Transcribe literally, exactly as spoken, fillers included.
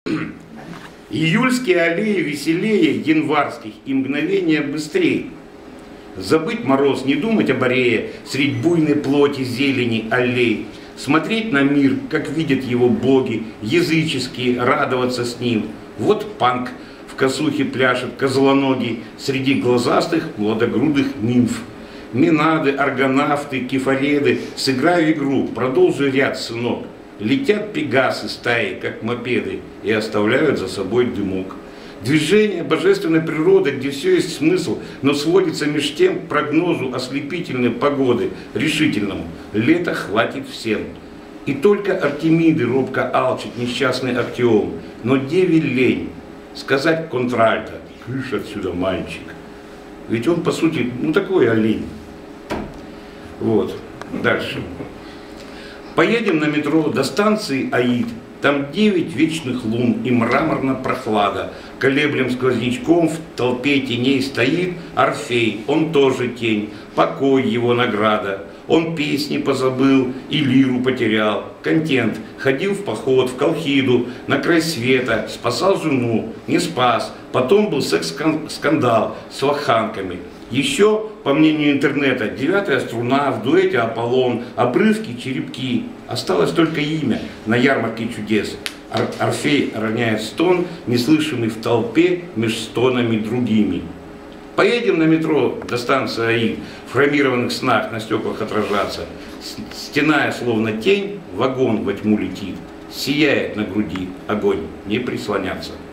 Июльские аллеи веселее январских и мгновения быстрее. Забыть мороз, не думать о барее средь буйной плоти зелени аллей. Смотреть на мир, как видят его боги, языческие, радоваться с ним. Вот панк в косухе пляшет козлоногий среди глазастых гладогрудых нимф. Минады, аргонавты, кефареды, сыграй в игру, продолжи ряд, сынок. Летят пегасы стаи, как мопеды, и оставляют за собой дымок. Движение божественной природы, где все есть смысл, но сводится меж тем к прогнозу ослепительной погоды, решительному. Лето хватит всем. И только Артемиды робко алчит несчастный Актиом, но деве лень сказать контральто: «Кыш отсюда, мальчик». Ведь он, по сути, ну такой олень. Вот. Дальше. Поедем на метро до станции Аид. Там девять вечных лун и мраморна прохлада. Колеблем сквознячком в толпе теней стоит Орфей, он тоже тень, покой его награда. Он песни позабыл и лиру потерял. Контент, ходил в поход, в Колхиду, на край света, спасал жену, не спас. Потом был секс-скандал с лоханками. Еще, по мнению интернета, девятая струна, в дуэте Аполлон, обрывки, черепки. Осталось только имя на ярмарке чудес. Ор Орфей роняет стон, неслышимый в толпе меж стонами другими. Поедем на метро до станции Аид, в хромированных снах на стеклах отражаться. Стеная, словно тень, вагон во тьму летит. Сияет на груди огонь, не прислоняться.